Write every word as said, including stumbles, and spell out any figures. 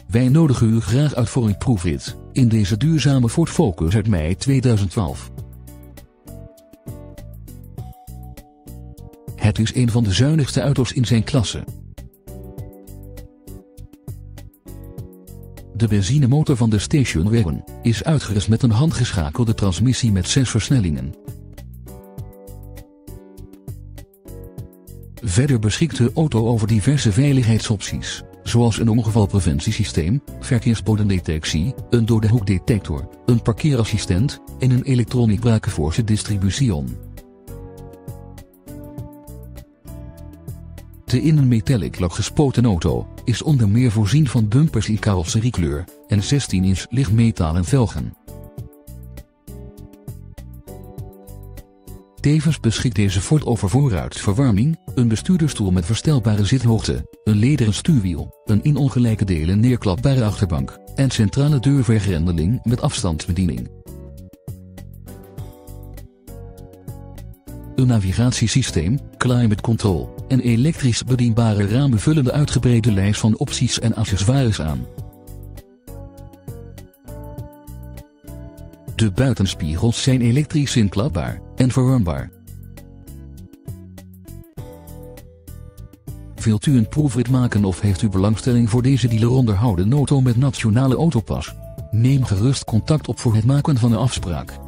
Wij nodigen u graag uit voor een proefrit in deze duurzame Ford Focus uit mei tweeduizend twaalf. Het is een van de zuinigste auto's in zijn klasse. De benzinemotor van de Station Wagon is uitgerust met een handgeschakelde transmissie met zes versnellingen. Verder beschikt de auto over diverse veiligheidsopties, zoals een ongevalpreventiesysteem, verkeersbodendetectie, een door-de-hoek-detector, een parkeerassistent en een elektronisch brakeforce distribution. De in een metallic lak gespoten auto is onder meer voorzien van bumpers in carrosseriekleur en zestien inch lichtmetalen velgen. Tevens beschikt deze Ford over vooruitverwarming, een bestuurdersstoel met verstelbare zithoogte, een lederen stuurwiel, een in ongelijke delen neerklapbare achterbank en centrale deurvergrendeling met afstandsbediening. Een navigatiesysteem, climate control en elektrisch bedienbare ramen vullen de uitgebreide lijst van opties en accessoires aan. De buitenspiegels zijn elektrisch inklapbaar en verwarmbaar. Wilt u een proefrit maken of heeft u belangstelling voor deze dealer onderhouden auto met Nationale Autopas? Neem gerust contact op voor het maken van een afspraak.